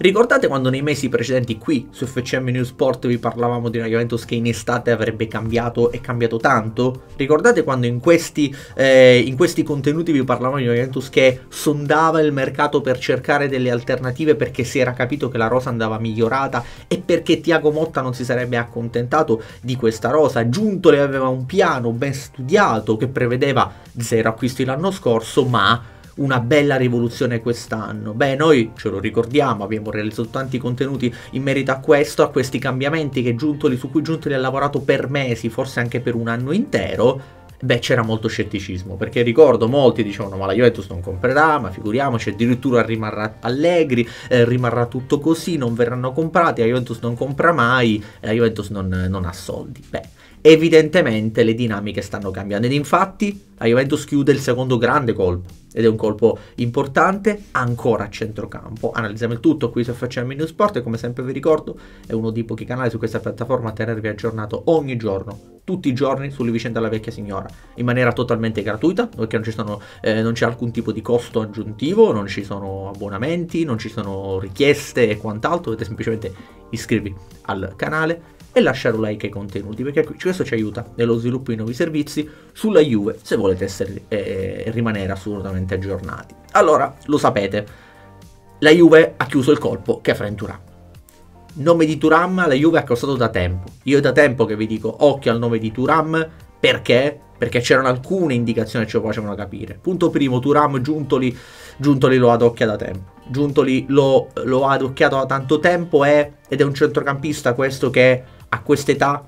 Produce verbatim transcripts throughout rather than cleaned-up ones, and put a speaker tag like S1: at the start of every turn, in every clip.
S1: Ricordate quando nei mesi precedenti qui su F C M News Sport vi parlavamo di una Juventus che in estate avrebbe cambiato e cambiato tanto? Ricordate quando in questi, eh, in questi contenuti vi parlavamo di una Juventus che sondava il mercato per cercare delle alternative perché si era capito che la rosa andava migliorata e perché Thiago Motta non si sarebbe accontentato di questa rosa? Giuntoli aveva un piano ben studiato che prevedeva zero acquisti l'anno scorso, ma una bella rivoluzione quest'anno. Beh, noi ce lo ricordiamo, abbiamo realizzato tanti contenuti in merito a questo, a questi cambiamenti che Giuntoli, su cui Giuntoli ha lavorato per mesi, forse anche per un anno intero. Beh, c'era molto scetticismo, perché ricordo molti dicevano ma la Juventus non comprerà, ma figuriamoci, addirittura rimarrà Allegri, eh, rimarrà tutto così, non verranno comprati, la Juventus non compra mai, e la Juventus non, non ha soldi. Beh, evidentemente le dinamiche stanno cambiando ed infatti la Juventus chiude il secondo grande colpo ed è un colpo importante ancora a centrocampo. Analizziamo il tutto qui su F C M News Sport e come sempre vi ricordo è uno dei pochi canali su questa piattaforma a tenervi aggiornato ogni giorno, tutti i giorni, sulle vicende della vecchia signora in maniera totalmente gratuita, perché non ci sono, eh, non c'è alcun tipo di costo aggiuntivo, non ci sono abbonamenti, non ci sono richieste e quant'altro, dovete semplicemente iscrivervi al canale e lasciare un like ai contenuti, perché questo ci aiuta nello sviluppo di nuovi servizi sulla Juve se volete essere, eh, rimanere assolutamente aggiornati. Allora, lo sapete, la Juve ha chiuso il colpo che fa in Thuram. Il nome di Thuram la Juve ha costato da tempo. Io è da tempo che vi dico occhio al nome di Thuram, perché? Perché c'erano alcune indicazioni che ce lo facevano capire. Punto primo, Thuram Giuntoli, Giuntoli lo adocchia da tempo. Giuntoli lo, lo ha adocchiato da tanto tempo è, ed è un centrocampista questo che a quest'età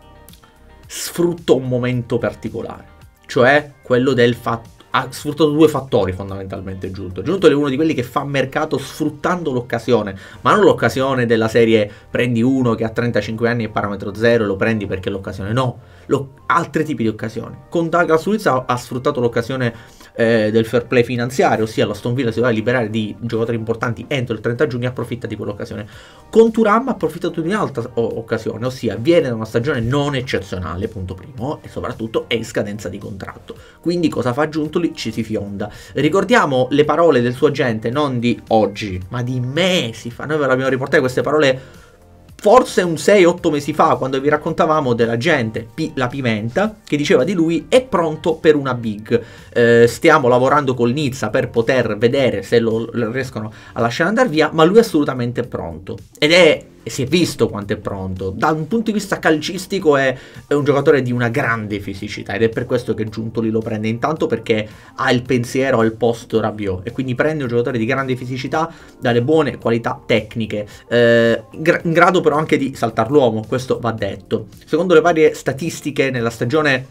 S1: sfrutta un momento particolare, cioè quello del fatto, ha sfruttato due fattori fondamentalmente Giuntoli. Giuntoli è uno di quelli che fa mercato sfruttando l'occasione, ma non l'occasione della serie prendi uno che ha trentacinque anni e parametro zero e lo prendi perché è l'occasione, no, lo, altri tipi di occasioni. Con Douglas Luiz ha, ha sfruttato l'occasione eh, del fair play finanziario, ossia la Aston Villa si doveva liberare di giocatori importanti entro il trenta giugno e approfitta di quell'occasione. Con Thuram ha approfittato di un'altra occasione, ossia viene da una stagione non eccezionale, punto primo, e soprattutto è in scadenza di contratto. Quindi cosa fa Giuntoli? Ci si fionda. Ricordiamo le parole del suo agente, non di oggi, ma di mesi fa. Noi ve l'abbiamo riportate queste parole forse un sei otto mesi fa, quando vi raccontavamo della gente, la Pimenta, che diceva di lui è pronto per una big. Eh, stiamo lavorando col Nizza per poter vedere se lo, lo riescono a lasciare andare via, ma lui è assolutamente pronto. Ed è, e si è visto quanto è pronto. Da un punto di vista calcistico è, è un giocatore di una grande fisicità ed è per questo che Giuntoli lo prende, intanto perché ha il pensiero al posto Rabiot e quindi prende un giocatore di grande fisicità, dalle buone qualità tecniche, eh, in grado però anche di saltar l'uomo, questo va detto. Secondo le varie statistiche nella stagione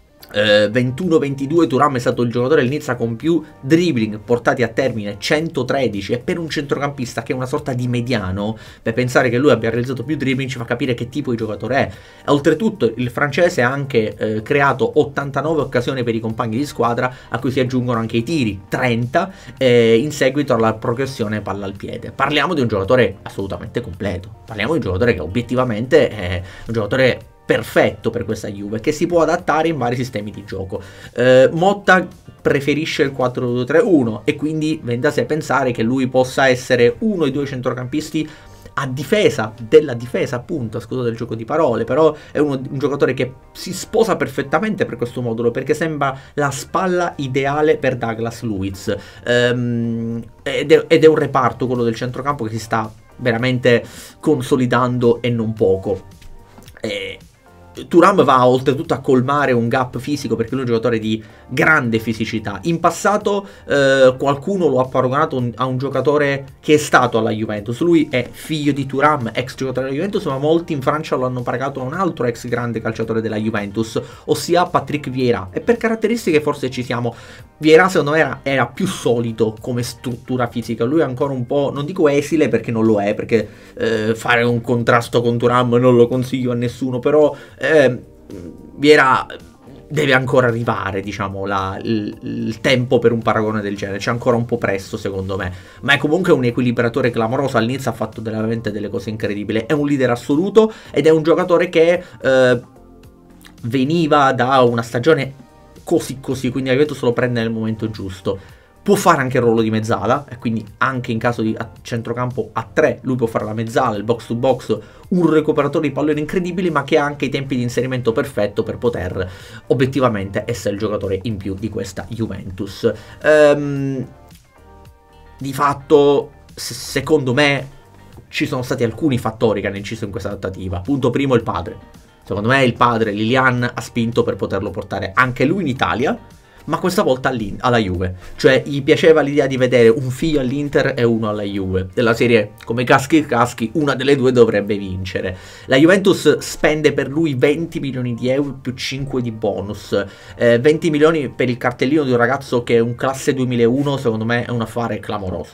S1: Uh, ventuno ventidue Thuram è stato il giocatore del Nizza con più dribbling portati a termine, centotredici, e per un centrocampista che è una sorta di mediano, per pensare che lui abbia realizzato più dribbling ci fa capire che tipo di giocatore è. Oltretutto il francese ha anche uh, creato ottantanove occasioni per i compagni di squadra, a cui si aggiungono anche i tiri, trenta, eh, in seguito alla progressione palla al piede. Parliamo di un giocatore assolutamente completo, parliamo di un giocatore che obiettivamente è un giocatore perfetto per questa Juve, che si può adattare in vari sistemi di gioco. eh, Motta preferisce il quattro due tre uno e quindi viene da sé pensare che lui possa essere uno dei due centrocampisti a difesa della difesa, appunto, scusate il gioco di parole, però è uno, un giocatore che si sposa perfettamente per questo modulo, perché sembra la spalla ideale per Douglas Luiz, um, ed, è, ed è un reparto, quello del centrocampo, che si sta veramente consolidando e non poco. E Thuram va oltretutto a colmare un gap fisico, perché lui è un giocatore di grande fisicità. In passato eh, qualcuno lo ha paragonato un, a un giocatore che è stato alla Juventus. Lui è figlio di Thuram, ex giocatore della Juventus, ma molti in Francia lo hanno paragonato a un altro ex grande calciatore della Juventus, ossia Patrick Vieira. E per caratteristiche forse ci siamo. Vieira secondo me era, era più solido come struttura fisica. Lui è ancora un po', non dico esile perché non lo è, perché eh, fare un contrasto con Thuram non lo consiglio a nessuno, però eh, Vieira deve ancora arrivare, diciamo, la, il, il tempo per un paragone del genere. C'è ancora un po' presto secondo me, ma è comunque un equilibratore clamoroso. All'inizio ha fatto veramente delle cose incredibili, è un leader assoluto ed è un giocatore che eh, veniva da una stagione così così, quindi la Juventus lo prende nel momento giusto. può fare anche il ruolo di mezzala, e quindi anche in caso di centrocampo a tre lui può fare la mezzala, il box to box, un recuperatore di pallone incredibile, ma che ha anche i tempi di inserimento perfetto per poter obiettivamente essere il giocatore in più di questa Juventus. Ehm, di fatto, secondo me, ci sono stati alcuni fattori che hanno inciso in questa trattativa. Punto primo, il padre. Secondo me il padre, Lilian, ha spinto per poterlo portare anche lui in Italia, ma questa volta alla Juve. Cioè, gli piaceva l'idea di vedere un figlio all'Inter e uno alla Juve. Della serie, come caschi caschi, una delle due dovrebbe vincere. La Juventus spende per lui venti milioni di euro più cinque di bonus. Eh, venti milioni per il cartellino di un ragazzo che è un classe duemilauno, secondo me è un affare clamoroso.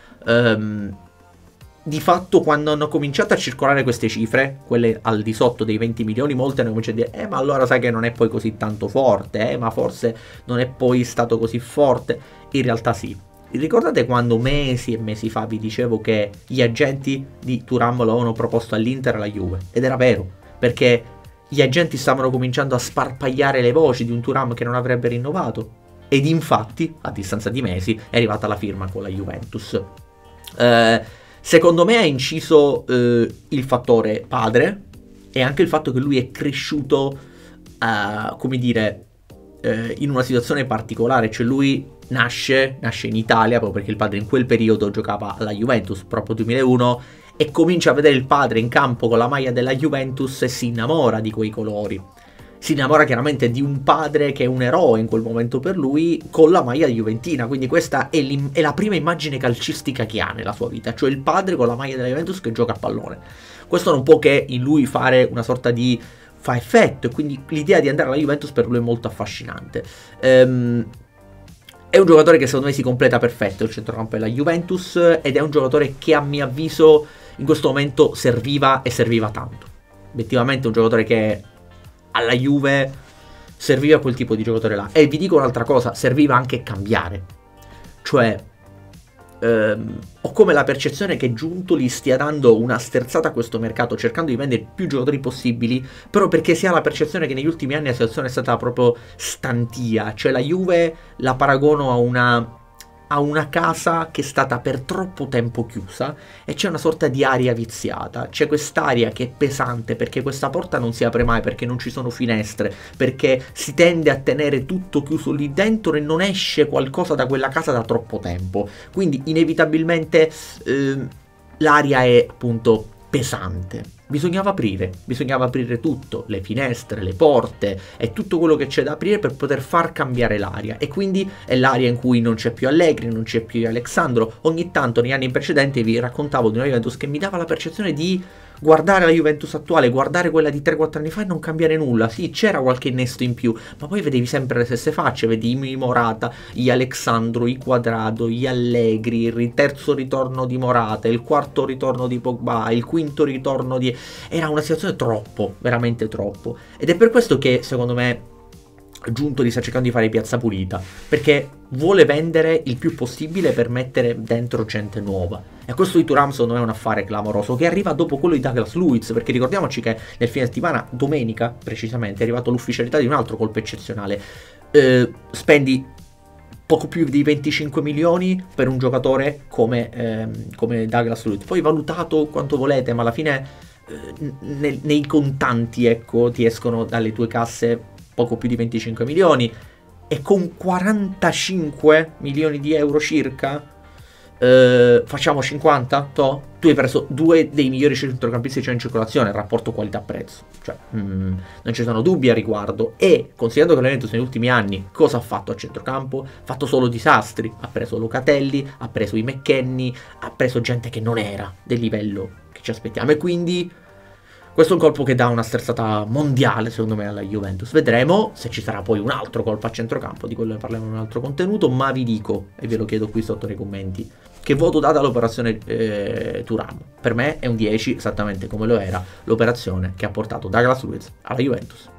S1: Um, Di fatto, quando hanno cominciato a circolare queste cifre, quelle al di sotto dei venti milioni, molte hanno cominciato a dire: eh, ma allora sai che non è poi così tanto forte, eh, ma forse non è poi stato così forte. In realtà sì. Ricordate quando mesi e mesi fa vi dicevo che gli agenti di Thuram lo avevano proposto all'Inter e alla Juve? Ed era vero, perché gli agenti stavano cominciando a sparpagliare le voci di un Thuram che non avrebbe rinnovato. Ed infatti, a distanza di mesi, è arrivata la firma con la Juventus. Eh... Secondo me ha inciso eh, il fattore padre e anche il fatto che lui è cresciuto, uh, come dire, eh, in una situazione particolare. Cioè lui nasce, nasce in Italia proprio perché il padre in quel periodo giocava alla Juventus, proprio duemilauno, e comincia a vedere il padre in campo con la maglia della Juventus e si innamora di quei colori. Si innamora chiaramente di un padre che è un eroe in quel momento per lui con la maglia juventina, quindi questa è, è la prima immagine calcistica che ha nella sua vita, cioè il padre con la maglia della Juventus che gioca a pallone. Questo non può che in lui fare una sorta di fa effetto, e quindi l'idea di andare alla Juventus per lui è molto affascinante. Ehm, è un giocatore che secondo me si completa perfetto il centrocampo della Juventus, ed è un giocatore che a mio avviso in questo momento serviva e serviva tanto. Obiettivamente è un giocatore che alla Juve serviva quel tipo di giocatore là. E vi dico un'altra cosa, serviva anche cambiare. Cioè ehm, ho come la percezione che Giuntoli stia dando una sterzata a questo mercato, cercando di vendere più giocatori possibili, però perché si ha la percezione che negli ultimi anni la situazione è stata proprio stantia. Cioè la Juve la paragono a una a una casa che è stata per troppo tempo chiusa e c'è una sorta di aria viziata. C'è quest'aria che è pesante perché questa porta non si apre mai, perché non ci sono finestre, perché si tende a tenere tutto chiuso lì dentro e non esce qualcosa da quella casa da troppo tempo. Quindi inevitabilmente eh, l'aria è appunto pesante. Bisognava aprire, bisognava aprire tutto, le finestre, le porte e tutto quello che c'è da aprire per poter far cambiare l'aria. E quindi è l'aria in cui non c'è più Allegri, non c'è più Alexandro. Ogni tanto negli anni precedenti vi raccontavo di una Juventus che mi dava la percezione di guardare la Juventus attuale, guardare quella di tre quattro anni fa e non cambiare nulla. Sì, c'era qualche innesto in più, ma poi vedevi sempre le stesse facce, vedi i Morata, gli Alexandro, i Quadrado, gli Allegri, il terzo ritorno di Morata, il quarto ritorno di Pogba, il quinto ritorno di... Era una situazione troppo, veramente troppo. Ed è per questo che, secondo me, Giuntoli sta cercando di fare piazza pulita, perché vuole vendere il più possibile per mettere dentro gente nuova. E questo di Thuram secondo me è un affare clamoroso, che arriva dopo quello di Douglas Luiz, perché ricordiamoci che nel fine settimana, domenica precisamente, è arrivato l'ufficialità di un altro colpo eccezionale. Eh, spendi poco più di venticinque milioni per un giocatore come, ehm, come Douglas Luiz. Poi valutato quanto volete, ma alla fine eh, ne, nei contanti, ecco, ti escono dalle tue casse poco più di venticinque milioni, e con quarantacinque milioni di euro circa, eh, facciamo cinquanta, to? Tu hai preso due dei migliori centrocampisti che c'è in circolazione, il rapporto qualità-prezzo, cioè mm, non ci sono dubbi a riguardo. E considerando che l'Juventus negli ultimi anni cosa ha fatto a centrocampo? Ha fatto solo disastri, ha preso Locatelli, ha preso i McKennie, ha preso gente che non era del livello che ci aspettiamo, e quindi questo è un colpo che dà una sterzata mondiale, secondo me, alla Juventus. Vedremo se ci sarà poi un altro colpo a centrocampo, di quello ne parliamo in un altro contenuto, ma vi dico, e ve lo chiedo qui sotto nei commenti, che voto date all'operazione eh, Thuram? Per me è un dieci, esattamente come lo era l'operazione che ha portato Douglas Luiz alla Juventus.